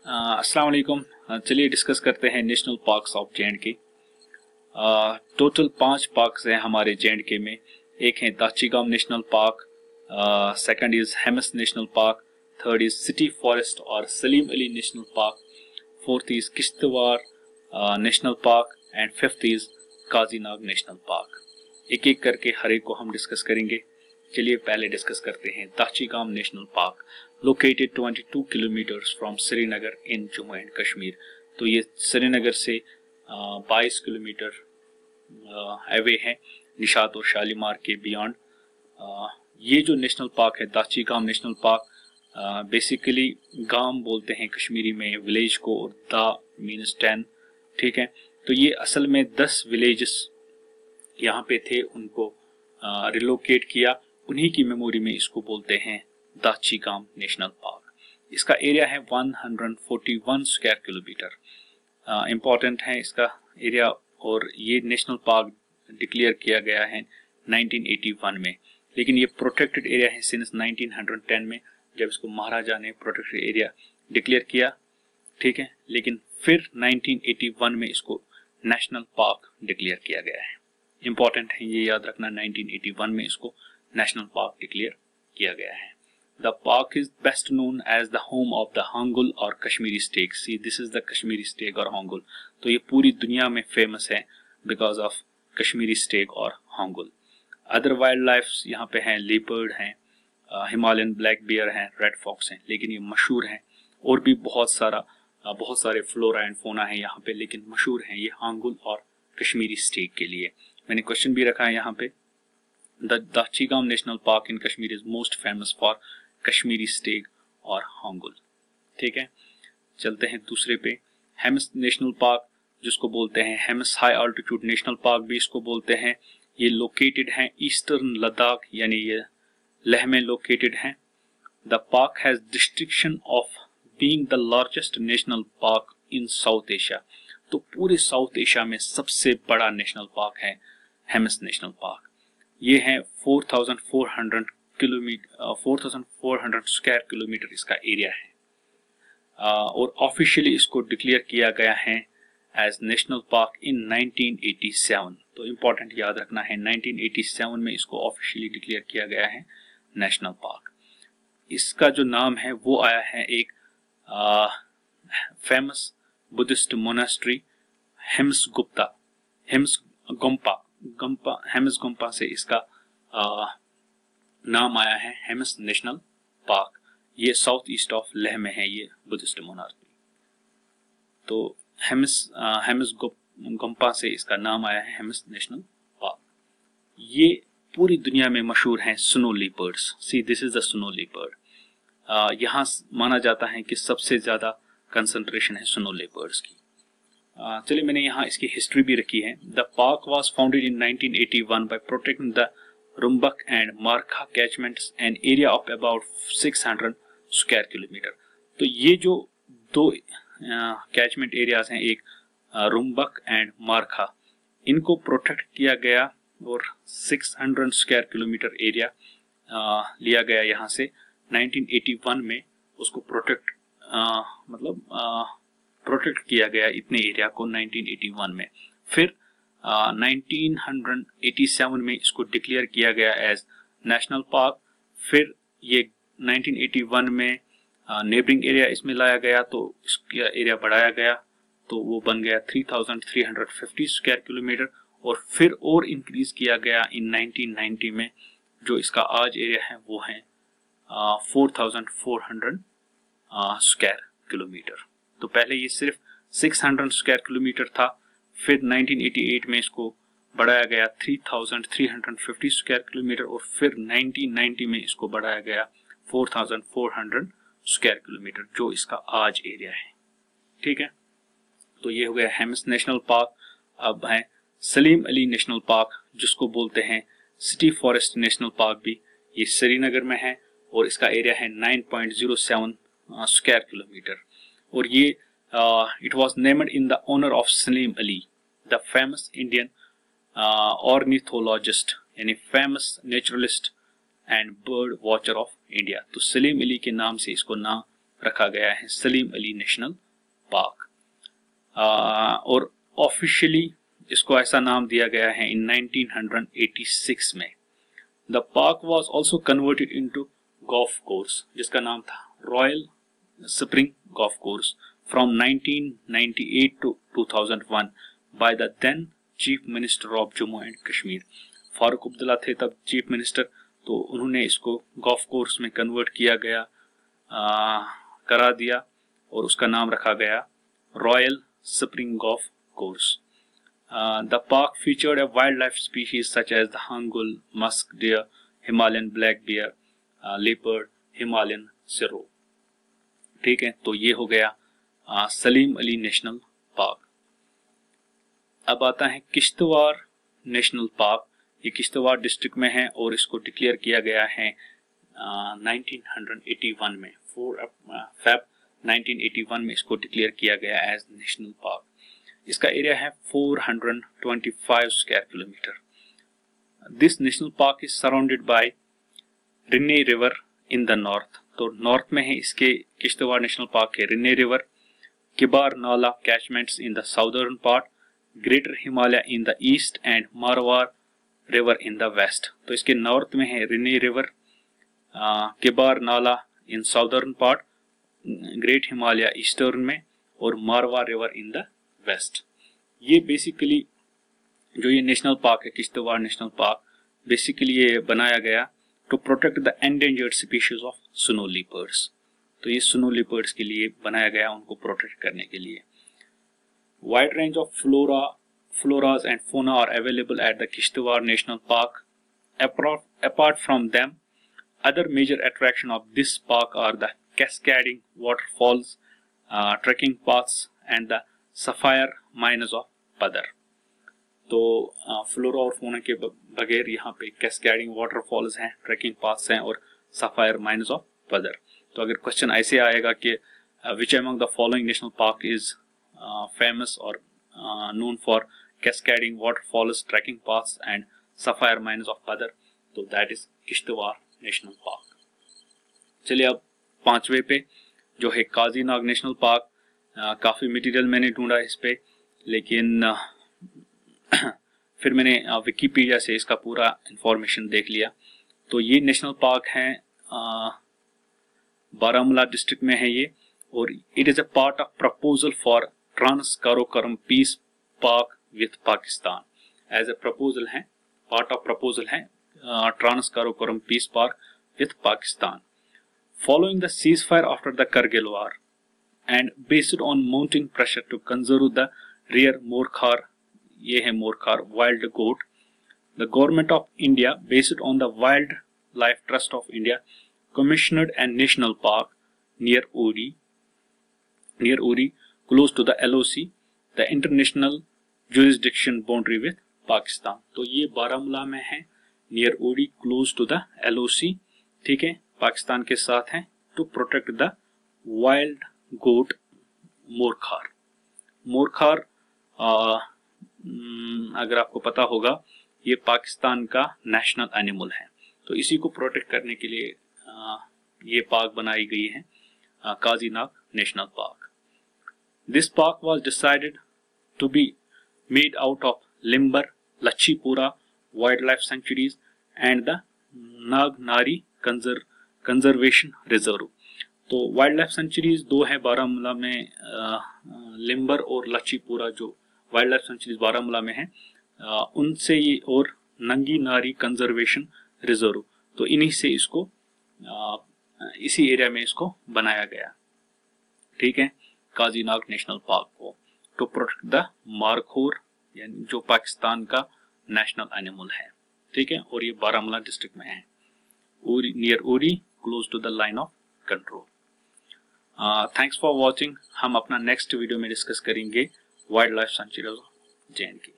अस्सलाम वालेकुम। चलिए डिस्कस करते हैं national parks of J and K. Total 5 parks हैं हमारे जे.एंड.के में। एक है Dachigam national park, second is Hemis national park, third is city forest और Salim Ali national park, fourth is Kishtwar national park and fifth is Kazinag national park. एक एक करके हर एक को हम डिस्कस करेंगे। चलिए पहले डिस्कस करते हैं Dachigam national park, located 22 kilometres from Srinagar in Jammu and Kashmir. तो ये श्रीनगर से 22 किलोमीटर अवे है, निशात और शालीमार के बियॉन्ड। ये जो नेशनल पार्क है दाचीगाम नेशनल पार्क, बेसिकली गांव बोलते हैं कश्मीरी में विलेज को, और दा मीन्स 10, ठीक है। तो ये असल में 10 विलेजेस यहाँ पे थे, उनको रिलोकेट किया, उन्हीं की मेमोरी में इसको बोलते हैं दाचीगाम नेशनल पार्क। इसका एरिया है 141 स्क्वायर किलोमीटर। इम्पोर्टेंट है इसका एरिया, और ये नेशनल पार्क डिक्लेयर किया गया है 1981 में, लेकिन ये प्रोटेक्टेड एरिया है सिंस 1910 में, जब इसको महाराजा ने प्रोटेक्टेड एरिया डिक्लेयर किया, ठीक है। लेकिन फिर 1981 में इसको नेशनल पार्क डिक्लेयर किया गया है। इम्पोर्टेंट है ये याद रखना, 1981 में इसको नेशनल पार्क डिक्लेयर किया गया है। The park is best known as the home of the hangul और Kashmiri stag. See this is the Kashmiri stag और हांगुल। तो ये पूरी दुनिया में फेमस है बिकॉज ऑफ कश्मीरी स्टेक और हांगुल। अदर वाइल्ड लाइफ यहाँ पे हैं, लेपर्ड हैं, हिमालयन ब्लैक बियर हैं, रेड फॉक्स हैं, लेकिन ये मशहूर हैं। और भी बहुत सारे फ्लोरा एंड फोना है यहाँ पे, लेकिन मशहूर हैं ये हांगुल और कश्मीरी स्टेक के लिए। मैंने क्वेश्चन भी रखा है यहाँ पे, the Dachigam national park in Kashmir is most famous for Kashmiri stag और हांगुल, ठीक है। चलते हैं दूसरे पे, हेमस नेशनल पार्क, जिसको बोलते हैं Hemis high altitude national park भी इसको बोलते हैं। ये लोकेटेड है ईस्टर्न लद्दाख, यानी ये लेह में लोकेटेड है। The park has distinction of being the largest national park in south Asia. तो पूरे साउथ एशिया में सबसे बड़ा नेशनल पार्क है हेमस नेशनल पार्क। ये है 4,400 स्क्वायर किलोमीटर इसका एरिया है, और ऑफिशियली इसको डिक्लेयर किया गया है एज नेशनल पार्क इन 1987। तो इम्पोर्टेंट याद रखना है, 1987 में इसको ऑफिशियली डिक्लेयर किया गया है नेशनल पार्क। इसका जो नाम है वो आया है एक famous Buddhist monastery Hemis Gompa से इसका नाम आया है हेमस नेशनल पार्क। ये साउथ ईस्ट ऑफ लेह में है ये बुद्धिस्ट मोनास्ट्री। तो हेमस गुम्पा से इसका नाम आया है हेमस नेशनल पार्क। ये पूरी दुनिया में मशहूर हैं snow leopards. See this is the snow leopard. यहाँ माना जाता है कि सबसे ज्यादा कंसंट्रेशन है स्नो लीपर्ड्स की। चलिए मैंने यहाँ इसकी हिस्ट्री भी रखी है। The park was founded in 1981 by protecting the Rumbak and Markha catchments an area of about 600 square kilometre. तो ये जो दो कैचमेंट एरियाज हैं, एक रुम्बक एंड मारखा, इनको प्रोटेक्ट किया गया और 600 स्क्वायर किलोमीटर एरिया लिया गया यहाँ से। 1981 में उसको प्रोटेक्ट किया गया इतने एरिया को 1981 में। फिर 1987 में इसको डिक्लेयर किया गया एज नेशनल पार्क। फिर ये 1981 में नेबरिंग एरिया इसमें लाया गया, तो इसका एरिया बढ़ाया गया, तो वो बन गया 3,350 स्क्वायर किलोमीटर। और फिर और इंक्रीज किया गया इन 1990 में, जो इसका आज एरिया है वो है 4,400 स्क्वायर किलोमीटर। तो पहले ये सिर्फ 600 स्क्वायर किलोमीटर था, फिर 1988 में इसको बढ़ाया गया 3,350 स्क्वायर किलोमीटर, और फिर 1990 में इसको बढ़ाया गया 4,400 स्क्वायर किलोमीटर, जो इसका आज एरिया है, ठीक है। तो ये हो गया हेमस नेशनल पार्क। अब है सलीम अली नेशनल पार्क, जिसको बोलते हैं सिटी फॉरेस्ट नेशनल पार्क भी। ये श्रीनगर में है और इसका एरिया है 9.07 स्क्वायर किलोमीटर। और ये it was named in the honour of Salim Ali, the famous Indian ornithologist, यानी famous naturalist and bird watcher of India. तो सलीम अली के नाम से इसको नाम रखा गया है सलीम अली नेशनल पार्क। और ऑफिशियली इसको ऐसा नाम दिया गया है इन 1986 में। The park was also converted into golf course, जिसका नाम था royal spring golf course from 1998 to 2001 by the then chief minister of Jammu and Kashmir. Farooq Abdullah थे तब चीफ मिनिस्टर, तो उन्होंने इसको गोल्फ कोर्स में कन्वर्ट किया गया, करा दिया और उसका नाम रखा गया royal spring golf course. The park featured a wildlife species such as the hangul, musk deer, Himalayan black bear, leopard, Himalayan sirro। ठीक है, तो ये हो गया सलीम अली नेशनल पार्क। अब आता है किश्तवाड़ नेशनल पार्क। ये किश्तवाड़ डिस्ट्रिक्ट में है और इसको डिक्लेयर किया गया है 1981 में, 4 Feb 1981 में इसको डिक्लेयर किया गया एज नेशनल पार्क। इसका एरिया है 425 square kilometre. This national park is surrounded by Rinne river in the north. तो नॉर्थ में है इसके किश्तवाड़ नेशनल पार्क के Rinne river, Kibar Nala catchments in the southern part, greater Himalaya in the east and Marwah river in the west. तो इसके north में है Rinne river, Kibar Nala in southern part, great Himalaya eastern में और Marwah river in the west. ये बेसिकली जो ये नेशनल पार्क है किश्तवाड़ नेशनल पार्क, बेसिकली ये बनाया गया to protect the endangered species of snow leopards. तो ये स्नो लिपर्ड्स के लिए बनाया गया, उनको प्रोटेक्ट करने के लिए। Wide range of floras and fauna are available at the Kishtawar National Park. Apart from them, other major attractions of this park are the cascading waterfalls, trekking paths, and the sapphire mines of Padar। तो flora और fauna के बगैर यहाँ पे cascading waterfalls हैं, trekking paths हैं और sapphire mines of पदर। तो अगर क्वेश्चन ऐसे आएगा कि which among the following national park is famous और known for cascading waterfalls, trekking paths and sapphire mines of Padar, तो that is Kishtwar national park. चलिए अब 5वें पे जो है काजीनाग नेशनल पार्क। काफी मटेरियल मैंने ढूंढा इस पे, लेकिन फिर मैंने विकिपीडिया से इसका पूरा इंफॉर्मेशन देख लिया। तो ये नेशनल पार्क है बारामूला डिस्ट्रिक्ट में है ये, और it is a part of proposal for trans Karakoram peace park with Pakistan. As a proposal है, पार्ट ऑफ प्रपोजल है trans Karakoram peace park with Pakistan. Following the ceasefire after the Kargil war and based on mounting pressure to conserve the rare markhor, ये है markhor wild goat, the government of India based on the wildlife trust of India commissioned a national park near Uri close to the LOC, the international jurisdiction boundary with Pakistan। तो ये बारामूला में है, near Uri close to the LOC, ठीक है, पाकिस्तान के साथ है, to protect the wild goat markhor. Markhor अगर आपको पता होगा ये पाकिस्तान का नेशनल एनिमल है, तो इसी को प्रोटेक्ट करने के लिए ये पार्क बनाई गई है, Kazinag national park. This park was decided to be made out of Limber, Lachipora wildlife sanctuaries and the Naganari conservation reserve. तो वाइल्ड लाइफ सेंचुरीज दो है बारामूला में, लिम्बर और लच्छीपुरा जो वाइल्ड लाइफ सेंचुरीज बारामूला में है, उनसे ये, और नंगी नारी कंजर्वेशन रिजर्व, तो इन्हीं से इसको इसी एरिया में इसको बनाया गया, ठीक है, काजीनाग नेशनल पार्क को, टू प्रोटेक्ट द मारखोर, यानी जो पाकिस्तान का नेशनल एनिमल है, ठीक है, और ये बारामूला डिस्ट्रिक्ट में है, near Uri close to the line of control. Thanks for watching. हम अपना नेक्स्ट वीडियो में डिस्कस करेंगे wildlife sanctuary of J&K।